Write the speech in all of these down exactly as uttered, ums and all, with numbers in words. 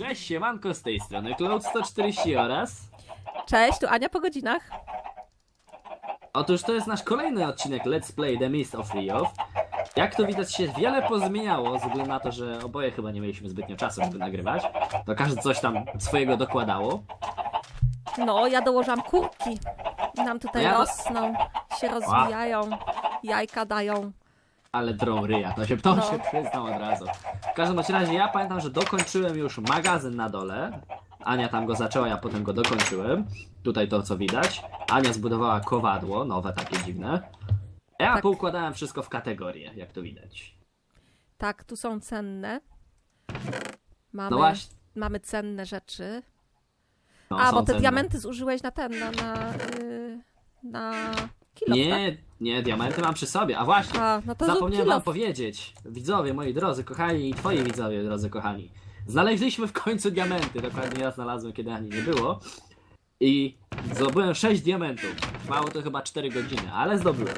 Cześć, siemanko, z tej strony Cloud sto czterdzieści oraz... Cześć, tu Ania po godzinach. Otóż to jest nasz kolejny odcinek Let's Play The Mist of Rio. Jak to widać się wiele pozmieniało, ze względu na to, że oboje chyba nie mieliśmy zbytnio czasu, żeby nagrywać. To każdy coś tam swojego dokładało. No, ja dołożyłam kurki. I nam tutaj Ja do- rosną, się rozwijają, jajka dają. Ale drą ryja, to się, to No. się przyznał od razu. W każdym bądź razie ja pamiętam, że dokończyłem już magazyn na dole. Ania tam go zaczęła, ja potem go dokończyłem. Tutaj to co widać. Ania zbudowała kowadło, nowe takie dziwne. Ja Tak. poukładałem wszystko w kategorie, jak to widać. Tak, tu są cenne. Mamy, No właśnie. mamy cenne rzeczy. No, A, są bo te cenne. diamenty zużyłeś na ten, na... na, yy, na kilo, tak? Nie, nie, diamenty mam przy sobie. A właśnie, A, no to zrób zapomniałem kilo. wam powiedzieć. Widzowie, moi drodzy, kochani i twoi widzowie, drodzy kochani. Znaleźliśmy w końcu diamenty. Dokładnie ja znalazłem, kiedy Ani nie było. I zdobyłem sześć diamentów. Trwało to chyba cztery godziny, ale zdobyłem.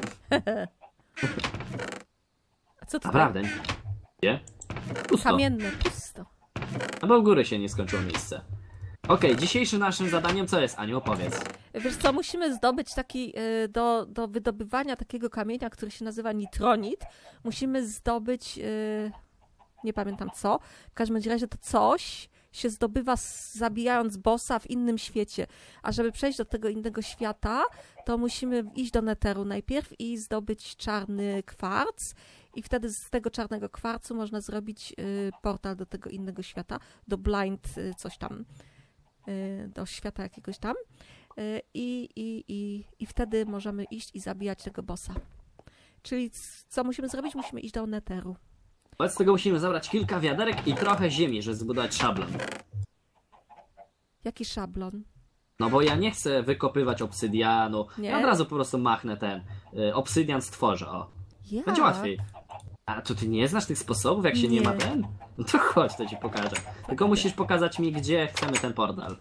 A co to Naprawdę. Nie? Pusto. Kamienne, pusto. No bo u góry się nie skończyło miejsce. Okej, dzisiejszym naszym zadaniem co jest, Aniu? Opowiedz. Wiesz co, musimy zdobyć taki, y, do, do wydobywania takiego kamienia, który się nazywa nitronit, musimy zdobyć, y, nie pamiętam co, w każdym razie to coś się zdobywa s- zabijając bossa w innym świecie, a żeby przejść do tego innego świata, to musimy iść do Netheru najpierw i zdobyć czarny kwarc i wtedy z tego czarnego kwarcu można zrobić y, portal do tego innego świata, do blind y, coś tam, y, do świata jakiegoś tam. Y, I, i, i, I wtedy możemy iść i zabijać tego bossa. Czyli c- co musimy zrobić? Musimy iść do Netheru. Wobec tego musimy zabrać kilka wiaderek i trochę ziemi, żeby zbudować szablon. Jaki szablon? No bo ja nie chcę wykopywać obsydianu. Nie? Ja od razu po prostu machnę ten y, obsydian stworzę, o. Jak? Będzie łatwiej. A to ty nie znasz tych sposobów, jak się nie, Nie. ma ten? No to chodź, to ci pokażę. Tylko musisz pokazać mi, gdzie chcemy ten portal.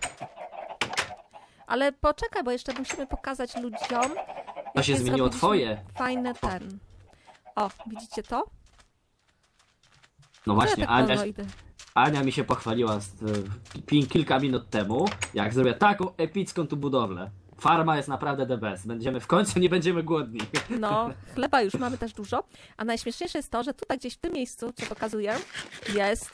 Ale poczekaj, bo jeszcze musimy pokazać ludziom. To się jakie zmieniło zrobiliśmy twoje. Fajne ten. O, widzicie to? No Co ja właśnie, tak Ania, wolno idę? Ania mi się pochwaliła z, y, pi- kilka minut temu, jak zrobię taką epicką tu budowlę. Farma jest naprawdę the best. Będziemy, w końcu nie będziemy głodni. No, chleba już mamy też dużo. A najśmieszniejsze jest to, że tutaj gdzieś w tym miejscu, co pokazuję, jest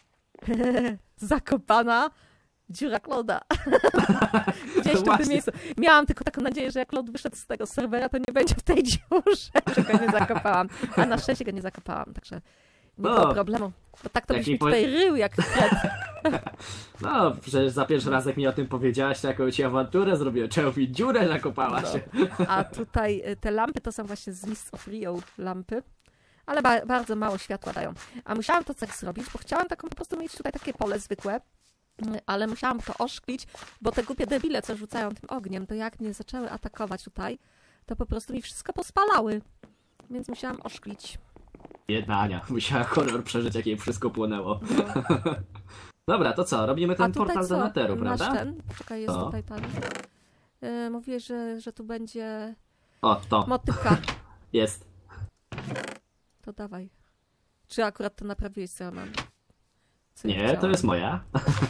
zakopana dziura Klauda. Gdzieś tu w Właśnie. tym miejscu. Miałam tylko taką nadzieję, że jak Cloud wyszedł z tego serwera, to nie będzie w tej dziurze, że go nie zakopałam. A na szczęście go nie zakopałam, także nie No. było problemu. Bo tak to byś Jakiej mi po- tutaj rył jak Fred. No, przecież za pierwszy raz jak mi o tym powiedziałaś, to jakąś ci awanturę zrobiłem. Czemu mi dziurę zakopałaś? No. A tutaj y, te lampy to są właśnie z Mist of Rio lampy. Ale ba bardzo mało światła dają. A musiałam to tak zrobić, bo chciałam taką po prostu mieć tutaj takie pole zwykłe. y, Ale musiałam to oszklić, bo te głupie debile, co rzucają tym ogniem, to jak mnie zaczęły atakować tutaj, to po prostu mi wszystko pospalały. Więc musiałam oszklić. Jedna Ania, musiała horror przeżyć, jak jej wszystko płonęło. No. Dobra, to co? Robimy A ten tutaj portal co? do Netheru, Masz prawda? ten? Poczekaj, jest Co? tutaj ten. Yy, mówię, że, że tu będzie O, to. motyka. Jest. To dawaj. Czy akurat to naprawiłeś, co ja mam? Co ja Nie, to chciałam? jest moja.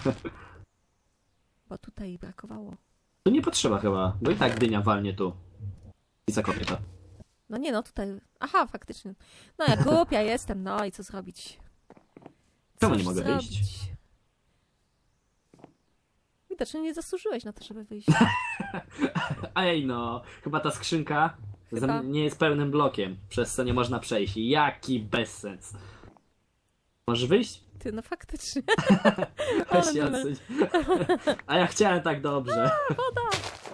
Bo tutaj brakowało. Tu nie potrzeba chyba, bo i tak dynia walnie tu. I zakopię to. No nie no, tutaj... Aha, faktycznie. No ja głupia jestem, no i co zrobić? Czemu Cóż nie mogę zrobić? wyjść? Widocznie nie zasłużyłeś na to, żeby wyjść. Ej no, chyba ta skrzynka Chyba. zam- nie jest pełnym blokiem, przez co nie można przejść. Jaki bezsens. Możesz wyjść? Ty, no faktycznie. Weź Ale się numer. odsuń. A ja chciałem tak dobrze. Woda!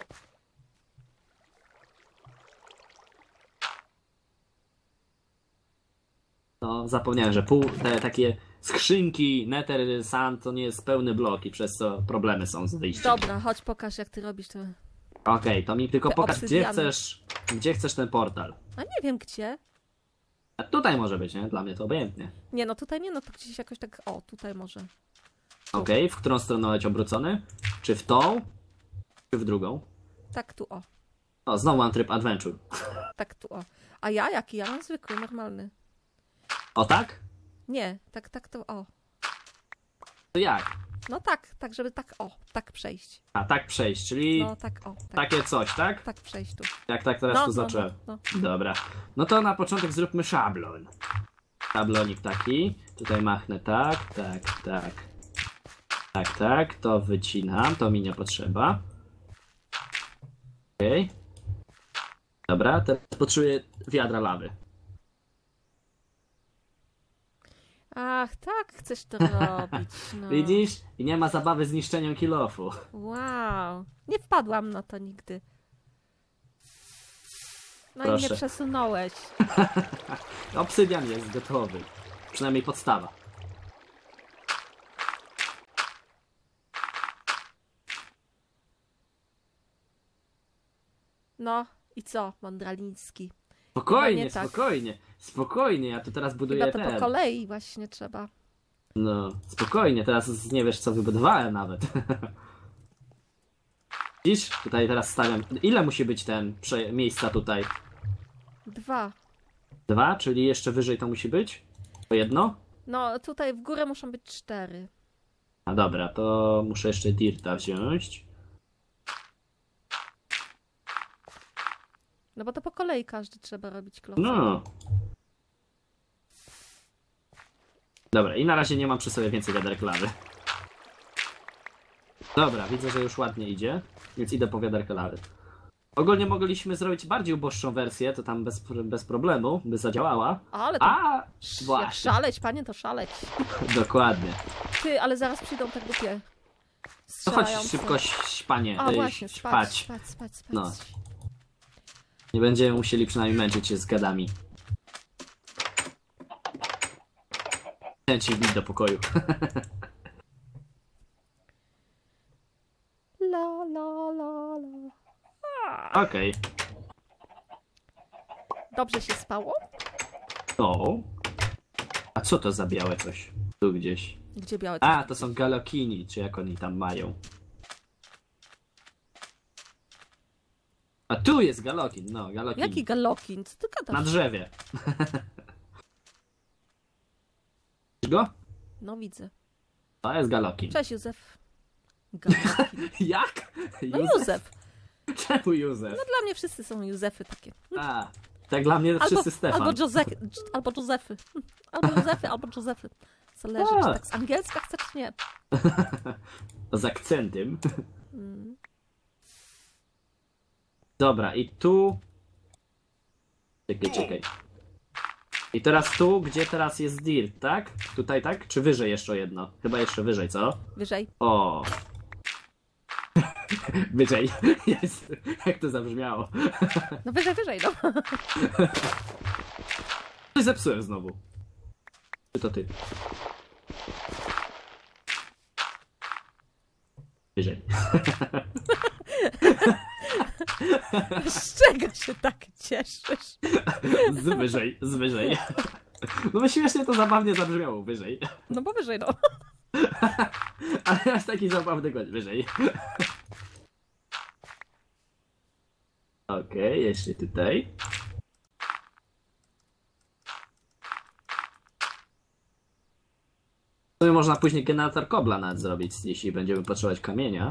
No, zapomniałem, że pół, te takie skrzynki, Nether, Sand to nie jest pełny blok i przez co problemy są z wyjściem. Dobra, chodź pokaż, jak ty robisz to. Okej, to mi tylko Te pokaż, gdzie obsydiany. chcesz, gdzie chcesz ten portal. A nie wiem gdzie. A tutaj może być, nie? Dla mnie to obojętnie. Nie, no tutaj nie, no to gdzieś jakoś tak... O, tutaj może. Okej, w którą stronę leć obrócony? Czy w tą? Czy w drugą? Tak tu, o. O, znowu mam tryb adventure. Tak tu, o. A ja jaki? Ja mam zwykły, normalny. O tak? Nie, tak, tak to, o. To jak? No tak, tak, żeby tak, o, tak przejść. A, tak przejść, czyli No tak, o, tak, takie coś, tak? tak przejść tu. Jak tak teraz No, tu no, zacząłem. no, Dobra. No to na początek zróbmy szablon. Szablonik taki. Tutaj machnę tak, tak, tak. Tak, tak. To wycinam. To mi nie potrzeba. Okej. Okay. Dobra, teraz potrzebuję wiadra lawy. Ach, tak chcesz to robić, no. Widzisz? I nie ma zabawy z niszczeniem kilofu. Wow, nie wpadłam na to nigdy. No i Proszę. nie przesunąłeś. Obsydian jest gotowy. Przynajmniej podstawa. No i co, Mądraliński? Spokojnie, nie tak. spokojnie. Spokojnie, ja tu teraz buduję Chyba to ten. po kolei właśnie trzeba. No, spokojnie, teraz nie wiesz co wybudowałem nawet. Widzisz? Tutaj teraz stawiam. Ile musi być ten prze... miejsca tutaj? Dwa. Dwa, czyli jeszcze wyżej to musi być? Po jedno? No tutaj w górę muszą być cztery. A dobra, to muszę jeszcze dirta wziąć. No bo to po kolei każdy trzeba robić klocek. No. Dobra, i na razie nie mam przy sobie więcej wiaderek lawy. Dobra, widzę, że już ładnie idzie, więc idę po wiaderkę lawy. Ogólnie mogliśmy zrobić bardziej uboższą wersję, to tam bez, bez problemu by zadziałała. Ale to A, sz- jak właśnie. szaleć, panie, to szaleć. Dokładnie. Ty, ale zaraz przyjdą te głupie To chodź strzelające. szybko śpanie, A ej, właśnie, spać, spać. spać, spać, spać. No. Nie będziemy musieli przynajmniej męczyć się z gadami. Chcę ci wbić do pokoju. La, la, la, la. Okej. Dobrze się spało? O. A co to za białe coś? Tu gdzieś. Gdzie białe? A, to są galokini, czy jak oni tam mają. A tu jest galokin, no, galokin. Jaki galokin? Co ty Na gadasz? drzewie. Widzisz go? No widzę. To jest galokin. Cześć, Józef. Galokin. Jak? No Józef. Czemu Józef? No dla mnie wszyscy są Józefy takie. A, tak dla mnie to wszyscy Stefan. albo, Józe albo Józefy. Albo Józefy, albo Józefy. Zależy, A. czy tak z angielska chce, czy nie. Z akcentem. Mm. Dobra, i tu... Czekaj, czekaj. I teraz tu, gdzie teraz jest dirt, tak? Tutaj, tak? Czy wyżej jeszcze o jedno? Chyba jeszcze wyżej, co? Wyżej. O. Wyżej. Jest. Jak to zabrzmiało. No wyżej, wyżej, no. Coś zepsułem znowu. Czy to ty? Wyżej. Z czego się tak cieszysz? Z wyżej, z wyżej. No bo śmiesznie to zabawnie zabrzmiało, wyżej. No bo wyżej, no. Ale jest taki zabawny gość, wyżej. Okej, okay, jeszcze tutaj. W sumie można później generator kobla nawet zrobić, jeśli będziemy potrzebować kamienia.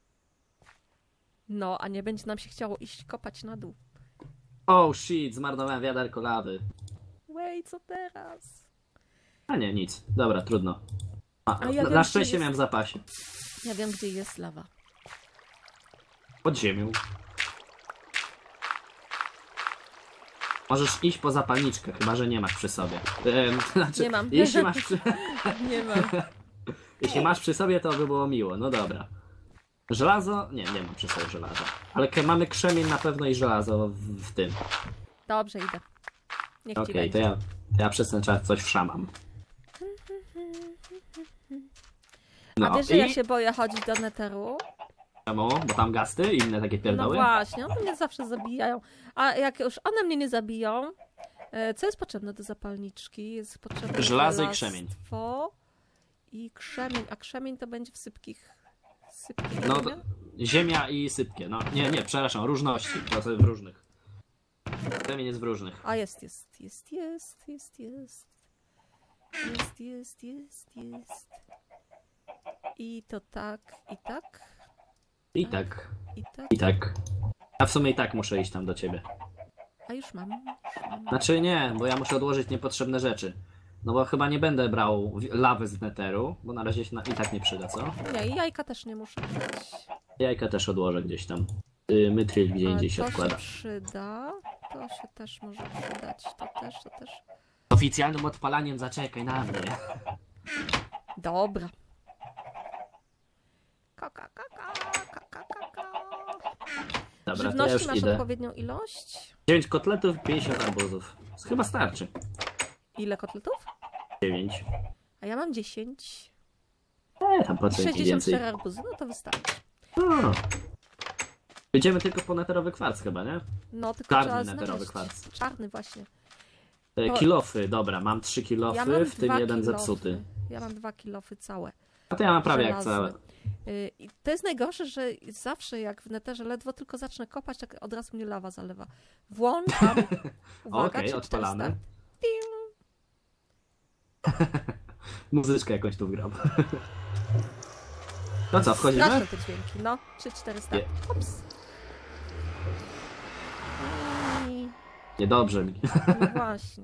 No, a nie będzie nam się chciało iść kopać na dół. Oh shit, zmarnowałem wiaderko lawy. Wej, co teraz? A nie, nic. Dobra, trudno. A, A ja na, wiem, na gdzie szczęście jest- miałem w zapasie. Ja wiem, gdzie jest lawa. Pod ziemią. Możesz iść po zapalniczkę, chyba że nie masz przy sobie. Ehm, to znaczy, Nie mam. Jeśli masz przy, Nie mam. jeśli masz przy sobie, to by było miło. No dobra. Żelazo? Nie, nie mam przy sobie żelaza. Ale ke- mamy krzemień na pewno i żelazo w, w tym. Dobrze, idę. Niech ci Okej, będzie. to ja, to ja przez ten czas coś wszamam. A No wiesz, że i ja się boję chodzić do neteru? czemu? Bo tam gasty i inne takie No pierdoły? właśnie, one mnie zawsze zabijają. A jak już one mnie nie zabiją, e, co jest potrzebne do zapalniczki? Jest potrzebne Żelazo i krzemień. żelastwo i krzemień. A krzemień to będzie w sypkich... sypkich No ziemia? to ziemia i sypkie. No nie, nie, przepraszam, różności. To sobie w różnych. Krzemień jest w różnych. A jest, jest, jest, jest, jest, jest. Jest, jest, jest, jest. I to tak, i tak, I tak, i tak. i tak. A w sumie i tak muszę iść tam do ciebie. A już mam. Już mam. Znaczy nie, bo ja muszę odłożyć niepotrzebne rzeczy. No bo chyba nie będę brał wi- lawy z neteru, bo na razie się na, i tak nie przyda, co? Nie, i jajka też nie muszę brać. Jajka też odłożę gdzieś tam. Yy, Mythril gdzie Ale indziej się to odkłada. się przyda. To się też może przydać. To też, to też. Oficjalnym odpalaniem zaczekaj na mnie. Dobra. Kaka, kaka, kaka, kaka. Dobra, to ja Żywności już masz idę. odpowiednią ilość? dziewięć kotletów, pięćdziesiąt arbuzów. Chyba starczy. Ile kotletów? dziewięć. A ja mam dziesięć. Eee, tam po co ci sześćdziesiąt więcej. cztery arbuzy, no to wystarczy. No. Będziemy tylko po neterowy kwarc chyba, nie? No tylko trzeba Czarny neterowy znaleźć. kwarc. Czarny właśnie. E, To- kilofy, dobra, mam trzy kilofy, Ja mam w tym dwa jeden kilofy. zepsuty. Ja mam dwa kilofy całe. A to ja mam prawie jak żelazne. całe. Y, I to jest najgorsze, że zawsze jak w neterze ledwo tylko zacznę kopać, tak od razu mnie lawa zalewa. Włączam. Uwaga, Okej, trzy, odpalamy. cztery, Muzyczkę jakąś tu wgram. No co, start. wchodzimy? Straszne te dźwięki, no. trzy, cztery, start. Ops. I... Niedobrze mi. No właśnie.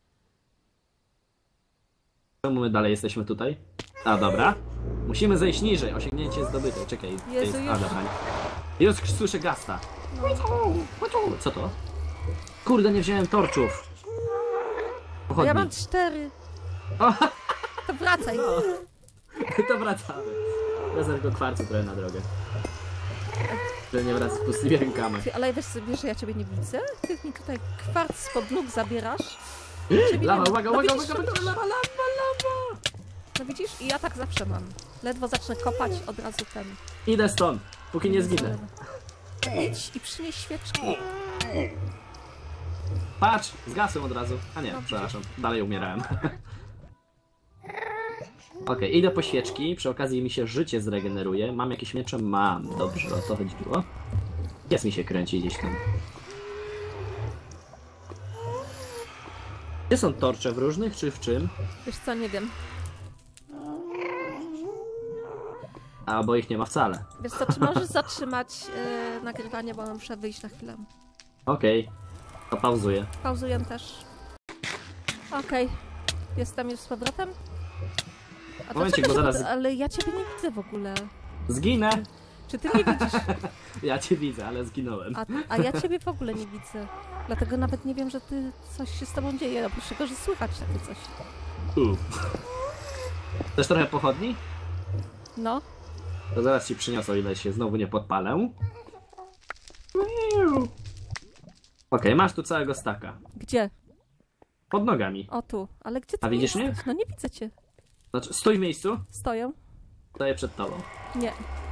Czemu my dalej jesteśmy tutaj? A, dobra. Musimy zejść niżej, osiągnięcie zdobyte. Czekaj, to Jezu, jest... A, już. dobra. Już słyszę gasta. Co to? Kurde, nie wziąłem torczów. A Pochodni. ja mam cztery. O, To wracaj. no. To wracamy. Wezmę tylko kwarcu trochę na drogę. Żeby nie wracać z pustymi rękami. Ty, ale wiesz sobie, że ja ciebie nie widzę? Ty mi tutaj kwarc spod nóg zabierasz. Ciebie Lawa, nie ma. uwaga, No uwaga, widzisz, uwaga, uwaga, lawa, lawa, lawa. No widzisz? I ja tak zawsze mam. Ledwo zacznę kopać, od razu ten. Idę stąd, póki nie zginę. Idź i przynieś świeczki. Patrz, zgasłem od razu. A nie, No, przepraszam, dalej umierałem. Okej, idę po świeczki, przy okazji mi się życie zregeneruje. Mam jakieś miecze? Mam, dobrze, o to chodziło. Jest mi się kręci gdzieś tam. Gdzie są torcze, w różnych czy w czym? Wiesz co, nie wiem. Albo ich nie ma wcale. Wiesz co, czy możesz zatrzymać e, nagrywanie, bo muszę wyjść na chwilę. Okej, to pauzuję. Pauzuję też. Okej. Jestem już z powrotem. A Momencik, dlaczego bo się zaraz- pod- Ale ja ciebie nie widzę w ogóle. Zginę! Czy ty nie widzisz? Ja cię widzę, ale zginąłem. A, a ja ciebie w ogóle nie widzę. Dlatego nawet nie wiem, że ty coś się z tobą dzieje. Oprócz tego, że słychać takie coś. U. Chcesz trochę pochodni? No. To zaraz ci przyniosę, o ile się znowu nie podpalę. Okej, masz tu całego staka. Gdzie? Pod nogami. O tu. Ale gdzie ty A widzisz mnie? jesteś? No nie widzę cię. Znaczy, stój w miejscu, Stoję? stoję przed tobą. Nie.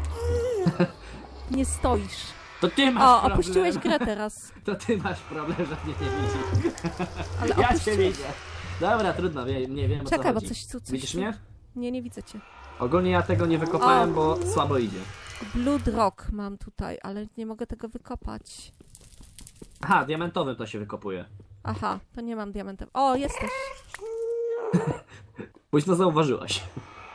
Nie stoisz. To ty masz O, problem. opuściłeś grę teraz. To ty masz problem, że mnie nie widzisz. Ale Ja cię opuściłeś... widzę. Dobra, trudno, nie, nie wiem o co Czekaj, bo chodzi. coś tu... Coś Widzisz tu... mnie? Nie, nie widzę cię. Ogólnie ja tego nie wykopałem, O. bo słabo idzie. Blood Rock mam tutaj, ale nie mogę tego wykopać. Aha, diamentowym to się wykopuje. Aha, to nie mam diamentem. O, jesteś. Późno zauważyłaś.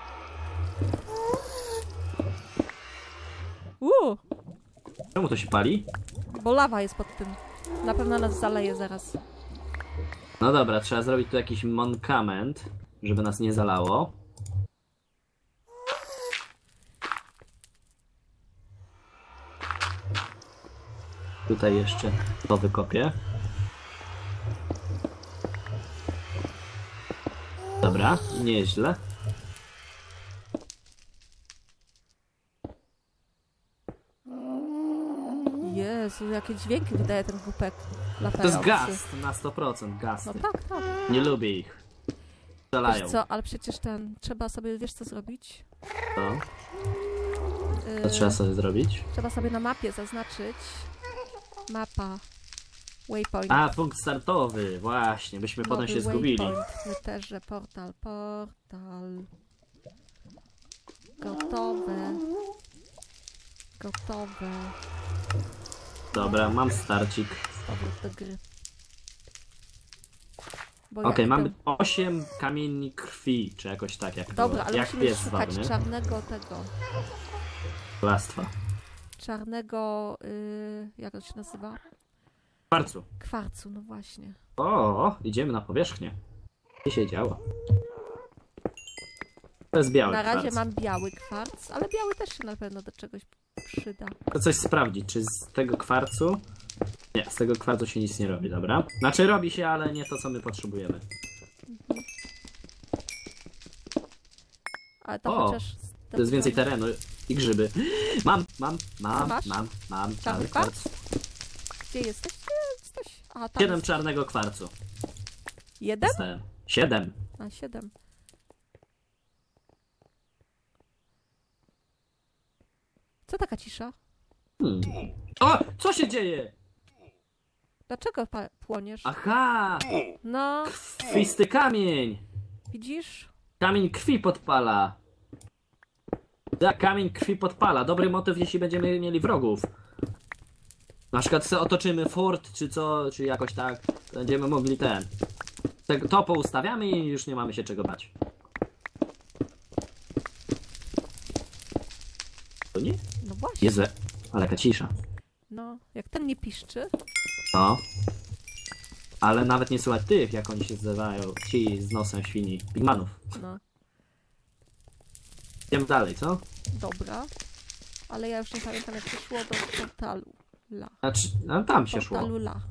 Uuu, Czemu to się pali? bo lawa jest pod tym. Na pewno nas zaleje zaraz. No dobra, trzeba zrobić tu jakiś monkament, żeby nas nie zalało. Tutaj jeszcze to wykopię. Dobra, nieźle. Jezu, jakie dźwięki wydaje ten głupek To jest latający. gast na sto procent, No gasty. tak, tak. Nie lubię ich. Strzelają. Wiesz co, ale przecież ten, trzeba sobie, wiesz co zrobić? To, Yy, to trzeba sobie zrobić. trzeba sobie na mapie zaznaczyć. Mapa. Waypoint. A, punkt startowy, właśnie, byśmy potem Nowy się zgubili. waypoint. My też, że portal, portal. Gotowe. Gotowe. Dobra, mam starcik. Powrót do gry. Bo Okej, jak mamy to- osiem kamieni krwi, czy jakoś tak, jak Dobra, to, ale jak musimy pies szukać zwał, nie? czarnego tego. Plastwa. Czarnego, yy, jak to się nazywa? Kwarcu. Kwarcu, no właśnie. O, idziemy na powierzchnię. Co się działo? To jest biały Na razie kwarc. mam biały kwarc, ale biały też się na pewno do czegoś przyda. To coś sprawdzić, czy z tego kwarcu... Nie, z tego kwarcu się nic nie robi, dobra? Znaczy robi się, ale nie to, co my potrzebujemy. Ale to O, chociaż... To jest więcej terenu i grzyby. Mam, mam, mam, masz? mam, mam. Czarny Czarny kwarc? kwarc. Gdzie jesteś? Gdzie jesteś? A, tam Siedem jest. czarnego kwarcu. Jeden? Dostałem. Siedem. A, siedem. Co taka cisza? Hmm. O! Co się dzieje? Dlaczego pa- płoniesz? Aha! No, Krwisty kamień! widzisz? Kamień krwi podpala. Tak, kamień krwi podpala. Dobry motyw, jeśli będziemy mieli wrogów. Na przykład sobie otoczymy fort, czy co, czy jakoś tak. To będziemy mogli ten. Tego- To poustawiamy i już nie mamy się czego bać. To nie? No właśnie. Jezu, ale jaka cisza. No, jak ten nie piszczy, No. Ale nawet nie słychać tych, jak oni się nazywają, ci z nosem świni, pigmanów. no, Idziemy dalej, co? dobra. Ale ja już nie pamiętam, jak to szło do portalu. La. Znaczy, no, tam się szło. Portalu La.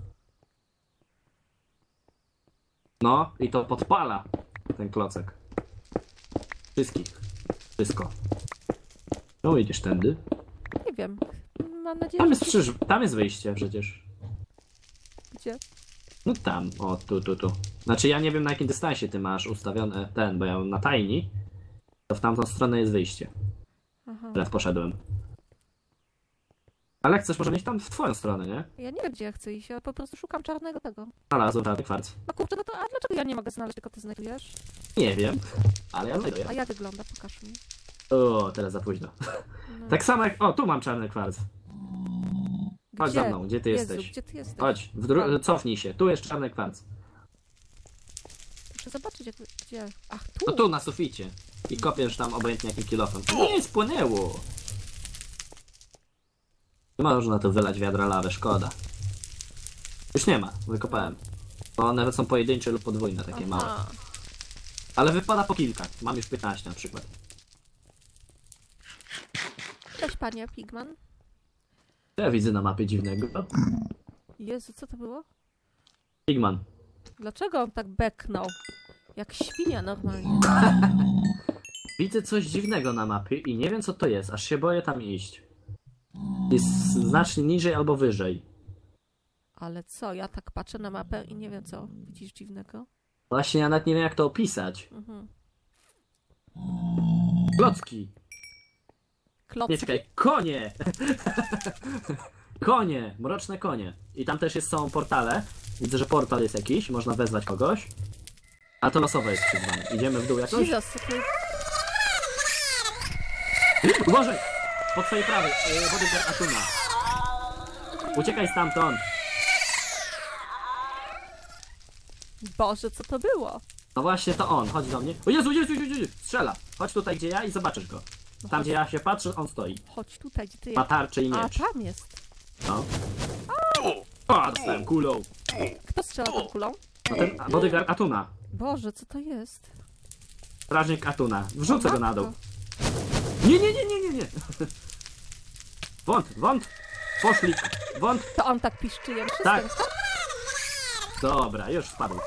No, i to podpala ten klocek. Wszystkich. Wszystko. No idziesz tędy. Nie wiem. Mam nadzieję, Tam że... jest krzyż, tam jest wyjście przecież. Gdzie? No tam, o tu, tu, tu. Znaczy ja nie wiem na jakim dystansie ty masz ustawione ten, bo ja mam na tajni. To w tamtą stronę jest wyjście. Aha. Teraz poszedłem. Ale jak chcesz, możemy iść tam w twoją stronę, nie? Ja nie wiem, gdzie ja chcę iść. Ja po prostu szukam czarnego tego. Znalazłem czarny kwarc. No kurczę, no to a dlaczego ja nie mogę znaleźć, tylko ty znajdujesz? Nie wiem, ale ja znajduję. A jak wygląda? Pokaż mi. O, teraz za późno. No. Tak samo jak... O, tu mam czarny kwarc. Chodź Gdzie? za mną, gdzie ty Jezu, jesteś? gdzie ty jesteś? Chodź, w dru... cofnij się, tu jest czarny kwarc. Muszę zobaczyć, jak... gdzie. Ach, tu! No tu na suficie. I kopiesz tam obojętnie jakim kilofem. Nie, spłynęło. Nie można tu wylać wiadra lawy, szkoda. Już nie ma, wykopałem. Bo one są pojedyncze lub podwójne, takie małe. Aha. Ale wypada po kilka. Mam już piętnaście na przykład. Cześć, panie Pigman. Ja widzę na mapie dziwnego. Jezu, co to było? Pigman. Dlaczego on tak beknął? Jak świnia normalnie. Widzę coś dziwnego na mapie i nie wiem co to jest, aż się boję tam iść. Jest znacznie niżej albo wyżej. Ale co, ja tak patrzę na mapę i nie wiem co. Widzisz dziwnego? Właśnie ja nawet nie wiem jak to opisać. Mhm. Klocki! Nie, Klocki? czekaj, konie! Konie, mroczne konie. I tam też jest, są portale. Widzę, że portal jest jakiś, można wezwać kogoś. A to losowe jest przyzwanie. Idziemy w dół jakoś? Jesus, co to jest? Uważaj! Po twojej prawej, yy, bodyguard Atuna. Uciekaj stamtąd! Boże, co to było? No właśnie, to on, chodź do mnie. O Jezu, Jezu, Jezu, Jezu, strzela! Chodź tutaj, gdzie ja i zobaczysz go. Tam, gdzie ja się patrzę, on stoi. Chodź tutaj, gdzie ty Ma jest. tarczę i A, miecz. tam jest. No. O, dostałem kulą. Kto strzela tą kulą? No ten bodyguard Atuna. Boże, co to jest? Strażnik Atuna. Wrzucę go na dół. Matko. Nie, nie, nie, nie, nie, nie. Wąt, wąt. Poszli. Wąt. To on tak piszczy jem Tak. wszystko? Dobra, już spadł.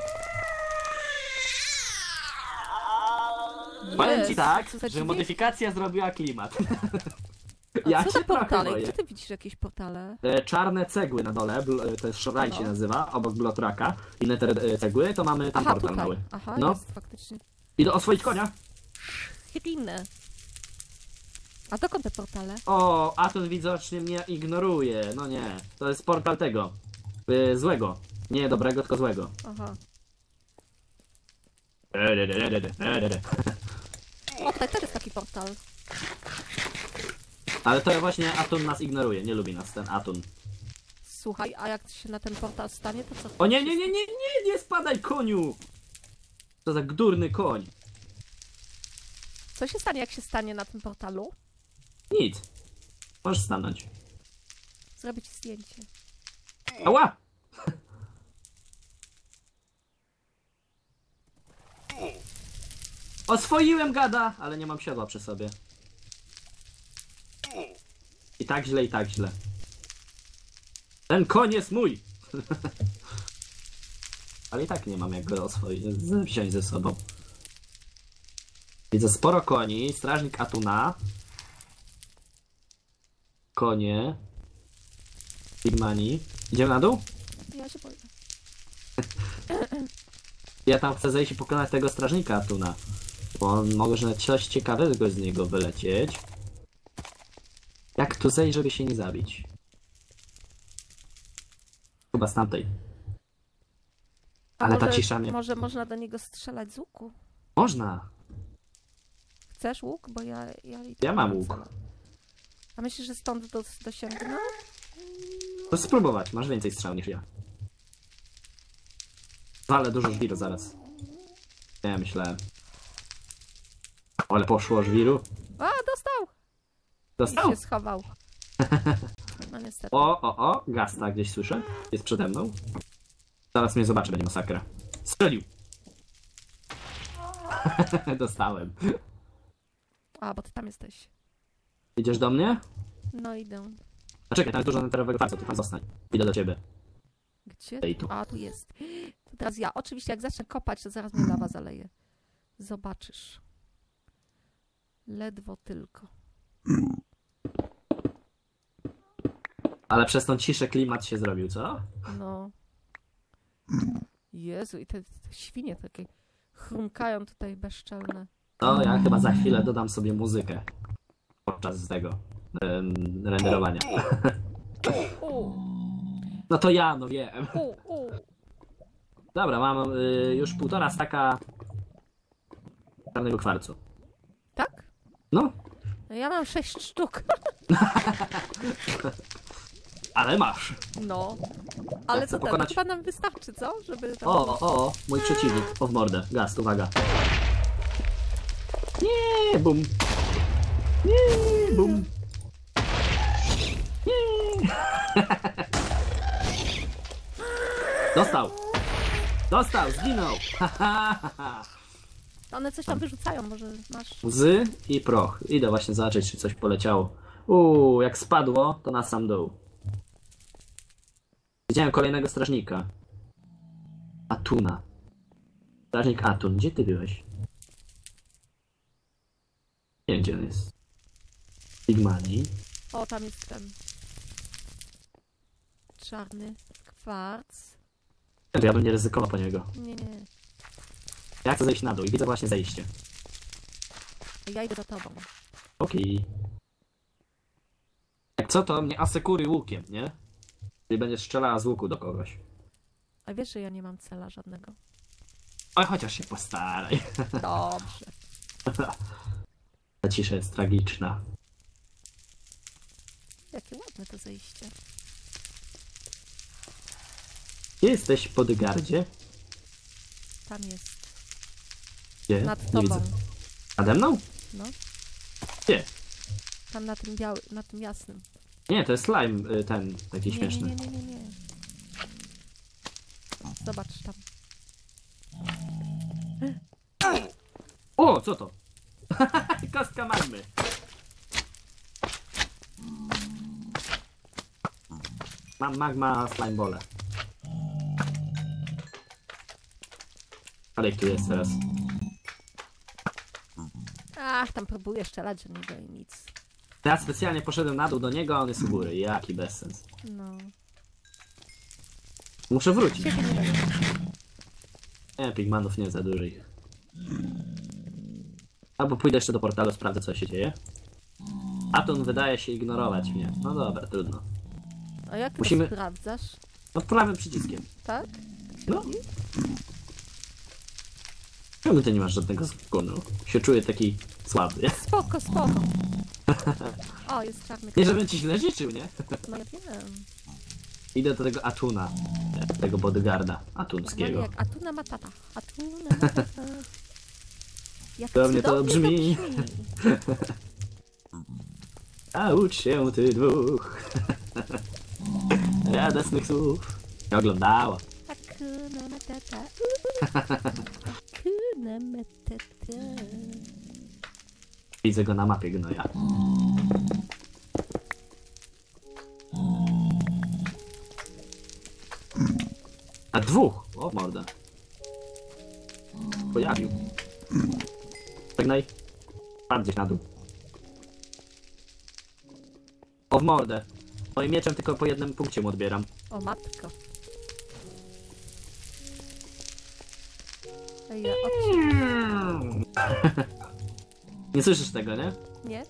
Powiem ci tak, co za że dźwięk? modyfikacja zrobiła klimat. A Ja co się za trochę portale? boję. Gdzie ty widzisz jakieś portale? E, Czarne cegły na dole, bl- to jest Shrine No. się nazywa, obok Blotraka. I nether e, cegły, to mamy ten Aha, portal tutaj. mały. Aha, No. jest faktycznie. Idę oswoić konia. Chrinę. A dokąd te portale? O, Atun widocznie mnie ignoruje. No nie, to jest portal tego. Y, złego. Nie dobrego, tylko złego. Aha. Ale O, tutaj też jest taki portal. to właśnie Atun nas ignoruje, nie lubi nas ten Atun. Słuchaj, a jak się na ten portal stanie, to co? O nie, nie, nie, nie, nie, nie spadaj koniu! To za gdurny koń. Co się stanie, jak się stanie na tym portalu? Nic. Możesz stanąć. Zrobić zdjęcie. Ała! Oswoiłem gada, ale nie mam siodła przy sobie. I tak źle, i tak źle. Ten koń jest mój! Ale i tak nie mam jak go oswoić, wziąć ze sobą. Widzę sporo koni, strażnik Atuna. Konie. Pigmani. Idziemy na dół? Ja się boję. Ja tam chcę zejść i pokonać tego strażnika Atuna. Bo on może coś ciekawego z niego wylecieć. Jak tu zejść, żeby się nie zabić? Chyba z tamtej. A Ale ta może, cisza mnie... Może można do niego strzelać z łuku? Można! Chcesz łuk? Bo ja... Ja, i Ja tak mam nie łuk. celuję. A myślisz, że stąd do, dosięgnę? To spróbować, masz więcej strzał niż ja. Ale dużo żwiru zaraz. Ja myślałem. O, ale poszło żwiru. A, dostał! I Dostał? się schował. No niestety. O, o, o, Gasta gdzieś słyszę. Jest przede mną. Zaraz mnie zobaczy, będzie masakra. Strzelił! Dostałem. A, bo ty tam jesteś. Idziesz do mnie? No idę. A czekaj, tam jest dużo neterowego kwarcu, tu tam zostań. Idę do ciebie. Gdzie? Ej, tu. A, tu jest. To teraz ja. Oczywiście, jak zacznę kopać, to zaraz mnie lawa zaleje. Zobaczysz. Ledwo tylko. Ale przez tą ciszę klimat się zrobił, co? No. Jezu, i te, te świnie takie chrumkają tutaj bezczelne. No, ja chyba za chwilę dodam sobie muzykę. Podczas tego em, renderowania. U, No to ja, no wiem. u, u. Dobra, mam y, już półtora staka czarnego kwarcu. Tak? No, No ja mam sześć sztuk. ale masz. No. Ale chcę co tam? pokonać- Chyba nam wystarczy, co? Żeby tam... O, o, o, mój przeciwnik. O w mordę. Gast, uwaga. Nie, bum. Nie, bum. Nie. Dostał. Dostał, zginął. One coś tam wyrzucają, może masz... Łzy i proch. Idę właśnie zobaczyć, czy coś poleciało. Uuu, jak spadło, to na sam dół. Widziałem kolejnego strażnika. Atuna. Strażnik Atun, gdzie ty byłeś? Nie wiem, gdzie on jest. Pigmani. O, tam jest ten... Czarny kwarc. Ja bym nie ryzykował po niego. Nie, nie. Ja chcę zejść na dół i widzę właśnie zejście. Ja idę za tobą. Okej. Jak co, to mnie asekuruj łukiem, nie? Czyli będziesz strzelała z łuku do kogoś. A wiesz, że ja nie mam cela żadnego. Oj, chociaż się postaraj. Dobrze. Ta cisza jest tragiczna. Jakie ładne to zejście. Gdzie jesteś, Bodyguardzie? Tam jest. Gdzie? Nad Nie tobą. widzę. Nade mną? No. Gdzie? Tam na tym białym, na tym jasnym. Nie, to jest slime y, ten, taki Nie, śmieszny. nie, nie, nie, nie, nie. Zobacz tam. O, co to? Kostka magmy. Mam magma slime bole. Ale jak tu jest teraz? Ach, tam próbuję strzelać do niego i nic. Ja specjalnie poszedłem na dół do niego, a on jest u góry. Jaki bezsens. No. Muszę wrócić. Ciebie nie będzie. Nie, pigmanów nie za dużo ich. Albo pójdę jeszcze do portalu, sprawdzę co się dzieje. Atun wydaje się ignorować mnie. No dobra, trudno. A jak ty Musimy- to sprawdzasz? No prawym przyciskiem. Tak? No. Czemu ty nie masz żadnego zgonu? Się czuję taki słaby. Spoko, spoko. O, jest czarny Nie kwarc. żebym ci źle życzył, nie? No ja wiem. Idę do tego Atuna. Tego bodyguarda atunskiego. Jak Atuna Matata. Atuna Matata. Jak To mnie to cudownie brzmi. To brzmi. A ucz się ty dwóch. Radosnych słów. Nie oglądała. Hakuna Matata. Hakuna Matata. Widzę go na mapie gnoja. A dwóch! O mordę. Pojawił. Żegnaj. Padł gdzieś na dół. O w mordę. Moim mieczem tylko po jednym punkcie mu odbieram. O matko. Ej, ja od... Nie słyszysz tego, nie? Nie?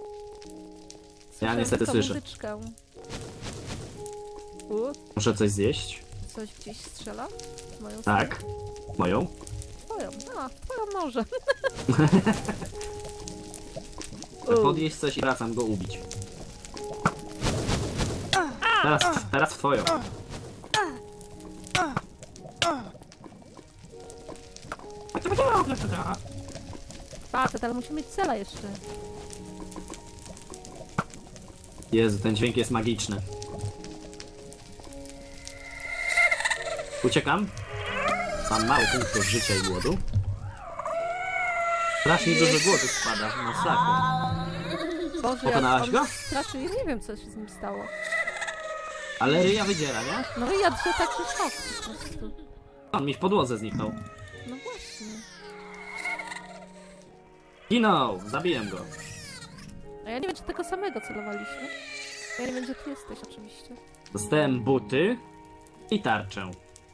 Ja niestety tylko słyszę. muzyczkę. U, Muszę coś zjeść. coś gdzieś strzela? W moją Tak. Moją? stronę? Twoją. A, twoją może. Chcę podjeść coś i wracam go ubić. Teraz, teraz w twoją. Facet, ale musimy mieć cela jeszcze. Jezu, ten dźwięk jest magiczny. Uciekam. Mam mało punktów życia i głodu. Strasznie dużo głodu spada na flaku. Boże, Pokonałaś jak go? on straszy, ja nie wiem co się z nim stało. Ale ryja wydziera, nie? No i ja się tak szok po prostu. On mi w podłodze zniknął. No właśnie. Ginął! Zabiłem go. A ja nie wiem, czy tego samego celowaliśmy. Ja nie wiem, gdzie ty jesteś oczywiście. Dostałem buty i tarczę.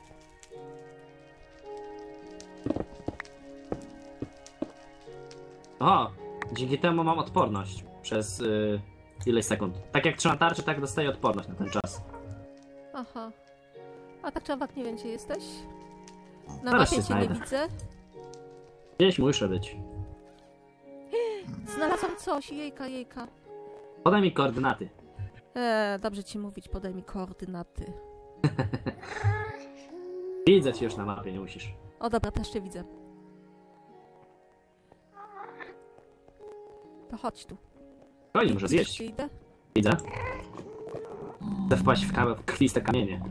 O! Dzięki temu mam odporność przez yy, ileś sekund. Tak jak trzymam tarczę, tak dostaję odporność na ten czas. Aha. A tak czy owak nie wiem, gdzie jesteś? Na Zaraz mapie się cię nie znajdę. widzę. Gdzieś muszę być. Znalazłam coś, jejka, jejka. Podaj mi koordynaty. Eee, dobrze ci mówić, podaj mi koordynaty. Widzę cię już na mapie, nie musisz. O dobra, też cię widzę. To chodź tu. Spokojnie, muszę zjeść. Gdzie idę? Widzę. Chcę wpaść w, ka- w krwiste kamienie.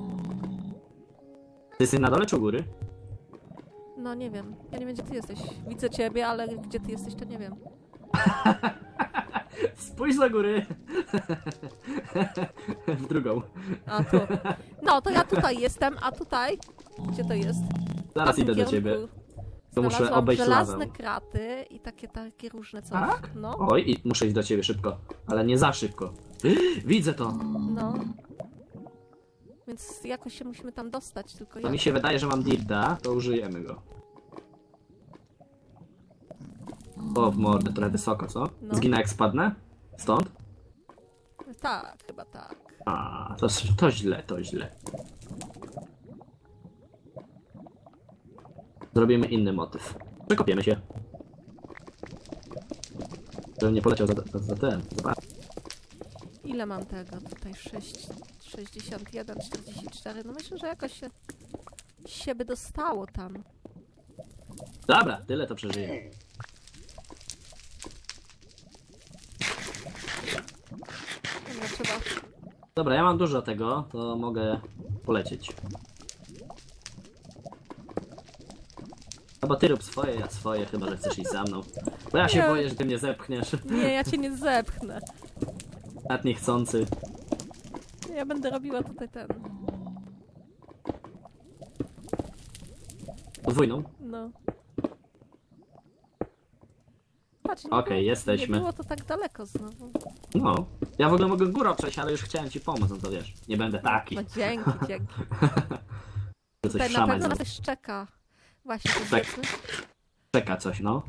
Ty jesteś na dole czy u góry? No nie wiem. Ja nie wiem, gdzie ty jesteś. Widzę ciebie, ale gdzie ty jesteś, to nie wiem. Spójrz do góry! W drugą. A tu. No, to ja tutaj jestem, a tutaj? Gdzie to jest? Zaraz W idę do kierunku ciebie. To muszę znalazłam obejść żelazne lawę. kraty i takie, takie różne coś. Tak? No, Oj, i muszę iść do ciebie szybko. Ale nie za szybko. Widzę to! no. Więc jakoś się musimy tam dostać, tylko To ja. mi się wydaje, że mam dirta, to użyjemy go. O, w mordę, trochę wysoko, co? No. Zginę jak spadnę? Stąd? Tak, chyba tak. A, to, to źle, to źle. Zrobimy inny motyw. Przekopiemy się. Żebym nie poleciał za, za, za ten. Zobacz. Ile mam tego? Tutaj sześć, sześćdziesiąt jeden, czterdzieści cztery. No myślę, że jakoś się, się by dostało tam. Dobra, tyle to przeżyję. Dobra, trzeba. Dobra, ja mam dużo tego, to mogę polecieć. Albo ty rób swoje, ja swoje, chyba że chcesz iść za mną. Bo ja się Nie. boję, że ty mnie zepchniesz. Nie, ja cię nie zepchnę. Nawet niechcący. Ja będę robiła tutaj ten. Podwójną. No. Patrz, nie Okej, było- jesteśmy. Nie było to tak daleko znowu. No. Ja w ogóle mogę górą przejść, ale już chciałem ci pomóc, no to wiesz. Nie będę taki. No dzięki, dzięki. Że coś Tutaj na szamać pewno na za- coś czeka. Właśnie, to Tak. zjedzmy. czeka coś, no.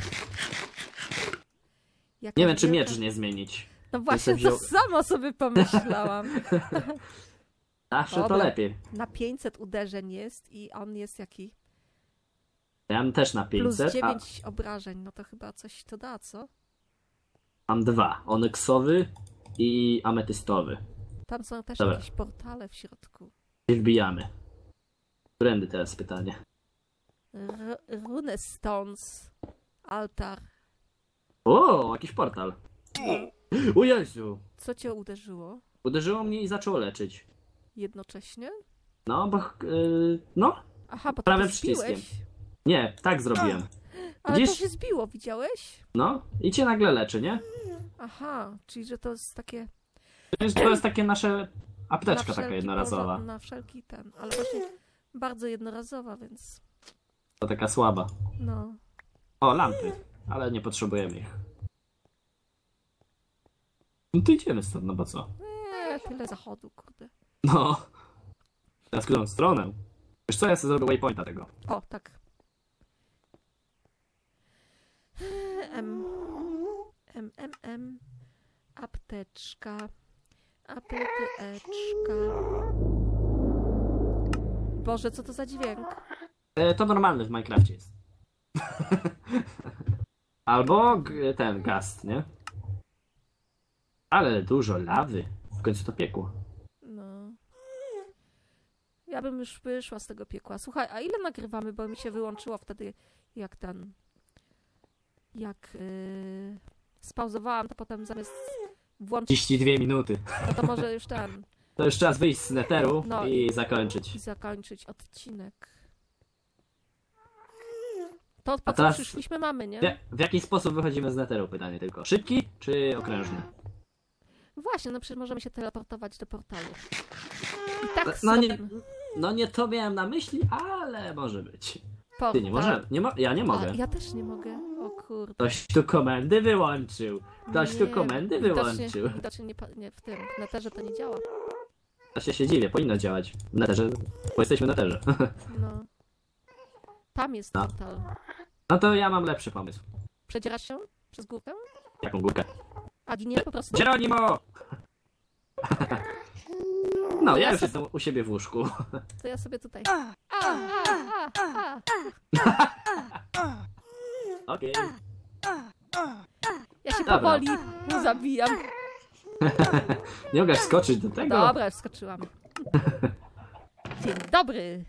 Jaka Nie wiem, czy wielka- miecz nie zmienić. No właśnie, wziął- to samo sobie pomyślałam. Zawsze to Dobra. lepiej. Na pięćset uderzeń jest i on jest jaki? Ja mam też na Plus pięćset, a dziewięć obrażeń, no to chyba coś to da, co? mam dwa. Onyksowy i ametystowy. tam są też Dobra. jakieś portale w środku. I wbijamy. Którędy teraz pytanie? R Runestones. Altar. O, jakiś portal. O Jezu! Co cię uderzyło Uderzyło mnie i zaczęło leczyć. jednocześnie? No, bo... Yy, no? Aha, bo ty Prawym to zbiłeś. przyciskiem. Nie, tak zrobiłem. Ale to Widzisz? się zbiło, widziałeś? No, i cię nagle leczy, nie? Aha, czyli że to jest takie... To jest, to jest takie nasze... apteczka na taka wszelki jednorazowa. poza- Na wszelki ten, ale właśnie bardzo jednorazowa, więc To taka słaba. no. O, lampy. Ale nie potrzebujemy ich. No to idziemy stąd, no bo co? Nie, tyle zachodu, kurde. No. Teraz w którą stronę? Wiesz co, ja sobie zrobię waypointa tego. O, tak. M. M, M, M. Apteczka. Apteczka. Boże, co to za dźwięk? E, to normalny w Minecrafcie jest. Albo g- ten gast, nie? Ale dużo lawy. W końcu to piekło. No. Ja bym już wyszła z tego piekła. Słuchaj, a ile nagrywamy, bo mi się wyłączyło wtedy, jak ten... Jak yy, spauzowałam, to potem zamiast włączyć, trzydzieści dwie minuty. no to może już ten To już czas wyjść z neteru No i i- zakończyć. i zakończyć odcinek. To po A co teraz- przyszliśmy mamy, nie? W, w jaki sposób wychodzimy z neteru? Pytanie tylko. Szybki czy okrężny? Właśnie, no przecież możemy się teleportować do portalu. I tak No nie, sobie no nie to miałem na myśli, ale może być. portal. Ty nie może, nie mo ja nie mogę. A, ja też nie mogę. O kurde. Ktoś tu komendy wyłączył. Ktoś tu Nie, komendy widocznie- wyłączył. Widocznie nie, pa- nie w tym, w neterze to nie działa. Ja się, się dziwię, powinno działać. W neterze, bo jesteśmy w neterze. No. Tam jest No. portal. No to ja mam lepszy pomysł. Przedzierasz się przez górkę? Jaką górkę? A giniesz po prostu? Geronimo! No, ja Ja już sobie- jestem u siebie w łóżku. To ja sobie tutaj. A, a, a, a. Okej. Ja się Dobra. powoli zabijam. Nie mogę skoczyć do tego? Dobra, już skoczyłam. Dzień dobry.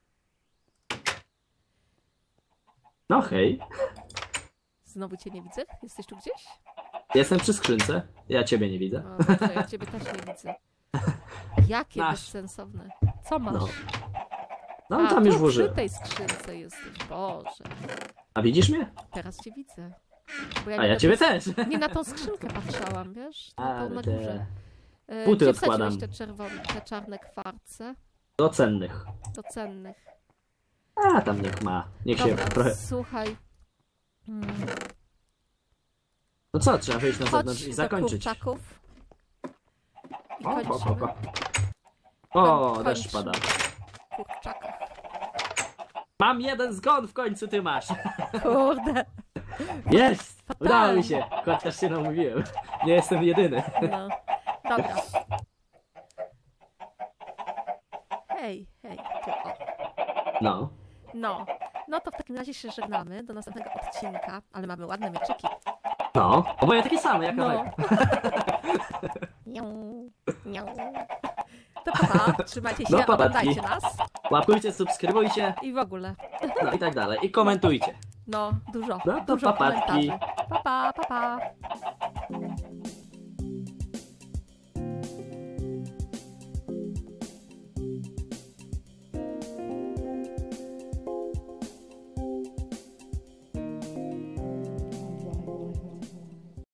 No hej. Znowu cię nie widzę? Jesteś tu gdzieś? Jestem przy skrzynce. Ja ciebie nie widzę. No, to ja ciebie też nie widzę. Jakie Masz. bezsensowne. Co masz? No. No A, tam tu już przy włożyłem. tej skrzynce jesteś. Boże. A widzisz mnie? Teraz cię widzę. Bo A nie ja na ciebie tą- też. Nie na tą skrzynkę patrzałam, wiesz? Na A, tą na te górze. E, buty gdzie odkładam. wsadziłeś te czerwone, te czarne kwarce Do cennych. do cennych? A tam niech ma. Niech się Dobra, trochę... słuchaj. Mm, No co, trzeba wyjść na zewnątrz Chodź i do zakończyć. kurczaków. I O, o, o, kończymy. o. O, Koń- deszcz pada. w kurczakach. Mam jeden zgon w końcu, ty masz. Kurde. Jest! Fatalnie. Udało mi się. Chociaż się namówiłem. Nie jestem jedyny. No. Dobra. Hej, hej. Tu, o. No. No. No to w takim razie się żegnamy do następnego odcinka, ale mamy ładne mieczyki. No. Oboje takie same, jak No. Alek. Nią, nią. To pa, pa. Trzymajcie się, No, pa, oglądajcie patki. nas Łapkujcie, subskrybujcie. i w ogóle. No i tak dalej. I komentujcie. No, dużo, No to dużo pa, patki. komentarzy. Pa, pa, pa, pa.